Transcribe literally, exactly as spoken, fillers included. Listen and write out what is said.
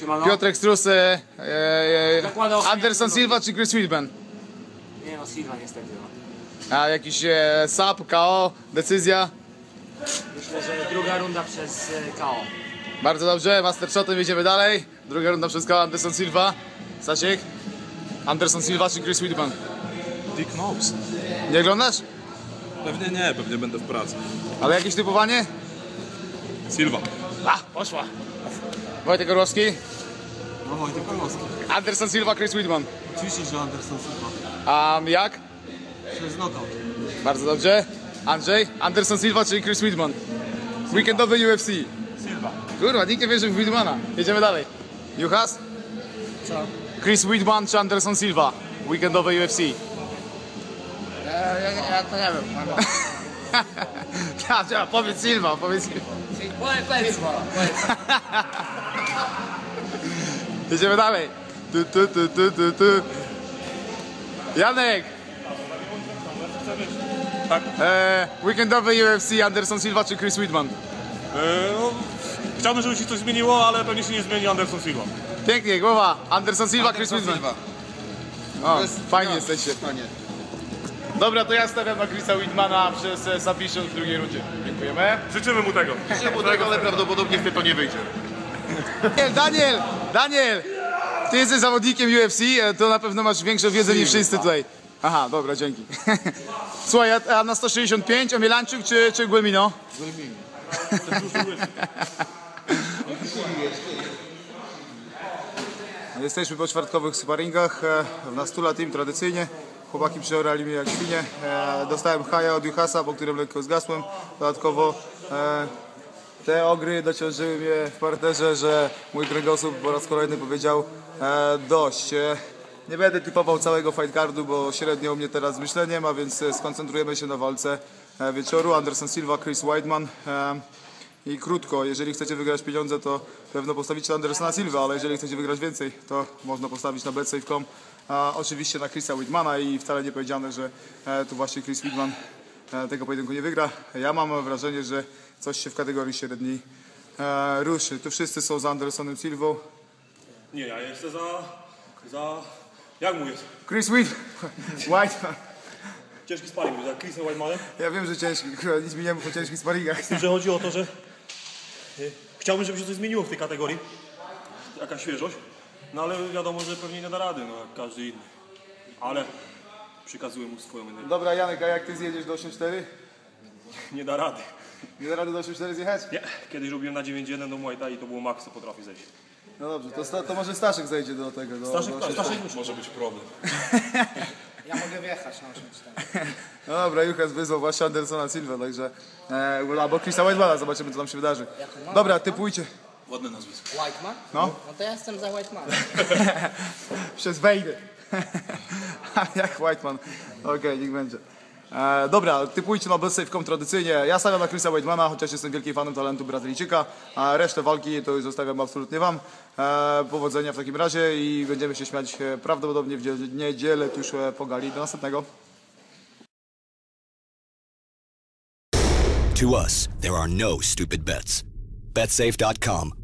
Siemano. Piotrek Strus, e, e, Anderson Silva czy Chris Weidman? Nie no, Silva niestety. No. A jakiś e, S A P, K O, decyzja? Myślę, że druga runda przez e, K O. Bardzo dobrze, master shotem jedziemy dalej. Druga runda przez K O, Anderson Silva. Stasiek? Anderson Silva czy Chris Weidman? Dick Knows. Nie oglądasz? Pewnie nie, pewnie będę w pracy. Ale jakieś typowanie? Silva. A, poszła. Wojtek Orłowski? No Wojtek Orłowski. Anderson Silva, Chris Weidman. Oczywiście, że Anderson Silva. A jak? Przez knockout. Bardzo dobrze. Andrzej? Anderson Silva czy Chris Weidman? Weekendowy U F C. Silva. Kurwa, nikt nie wierzy w Weidmana. Jedziemy dalej. Juchas? Co? Chris Weidman czy Anderson Silva? Weekendowe U F C. Ja, ja, ja to nie wiem. Ja, ja, powiedz Silva, powiedz Silva. Powiedz, Jedziemy dalej. Tu, tu, tu, tu, tu, tu. Janek! Tak? E, weekendowe U F C, Anderson Silva czy Chris Weidman? Eee, no, chciałbym, żeby się coś zmieniło, ale pewnie się nie zmieni Anderson Silva. Pięknie, głowa. Anderson Silva, Chris Anderson Weidman. Silva. O, fajnie jesteście. Fajnie. Dobra, to ja stawiam na Chrisa Weidmana przez e, submission w drugiej rundzie. Dziękujemy. Życzymy mu tego. Nie mu tego, ale prawdopodobnie w to nie wyjdzie. Daniel, Daniel, Daniel! Ty jesteś zawodnikiem U F C, e, to na pewno masz większą wiedzę niż wszyscy tutaj. Aha, dobra, dzięki. Słuchaj, a, a na sto sześćdziesiąt pięć Omielańczyk czy, czy Guelmino? Guelmino. Jesteśmy po czwartkowych sparingach e, na Stula Team tradycyjnie. Chłopaki przeorali mnie jak świnie. E, dostałem haja od Juhasa, po którym lekko zgasłem. Dodatkowo e, te ogry dociążyły mnie w parterze, że mój kręgosłup po raz kolejny powiedział e, dość. E, nie będę typował całego fight cardu, bo średnio u mnie teraz z myśleniem, a więc skoncentrujemy się na walce e, wieczoru. Anderson Silva, Chris Weidman. E, I krótko, jeżeli chcecie wygrać pieniądze, to pewno postawicie na Andersona Silva, ale jeżeli chcecie wygrać więcej, to można postawić na bet safe kropka com. A oczywiście na Chrisa Weidmana i wcale nie powiedziane, że e, tu właśnie Chris Weidman e, tego pojedynku nie wygra. Ja mam wrażenie, że coś się w kategorii średniej e, ruszy. Tu wszyscy są za Andersonem Silvą. Nie, ja jestem za... za... jak mu jest? Chris Weid- Weidman. Ciężki sparring za Chrisem Weidmanem. Ja wiem, że ciężki, nic mi nie mów o ciężkich sparingach. Z tym, że chodzi o to, że... y, chciałbym, żeby się coś zmieniło w tej kategorii. Jakaś świeżość. No ale wiadomo, że pewnie nie da rady, no jak każdy inny. Ale przekazuję mu swoją energię. Dobra, Janek, a jak ty zjedziesz do osiem cztery? Nie da rady. Nie da rady do osiem cztery zjechać? Nie. Kiedyś robiłem na dziewięć jeden do Muay Thai i to było maks, co potrafi zejść. No dobrze, to, sta- to może Staszek zejdzie do tego. Do, Staszek, do Staszek może być problem. Ja mogę wjechać na osiem cztery. No dobra, Juchas wyzwał właśnie Andersona Silva, także... E, albo Chrisa Weidmana, zobaczymy co tam się wydarzy. Dobra, typujcie. Ładne nazwisko. Whiteman? No. No to ja jestem za Whitemanem. Przez wejdę. Jak Whiteman. Okej, okay, niech będzie. E, dobra, typujcie na bet safe kropka com tradycyjnie. Ja stawiam na Chrisa Weidmana, chociaż jestem wielkim fanem talentu Brazylijczyka, a resztę walki to już zostawiam absolutnie wam. E, powodzenia w takim razie i będziemy się śmiać e, prawdopodobnie w niedzielę tuż e, po gali. Do następnego. To us, there are no stupid bets. bet safe dot com.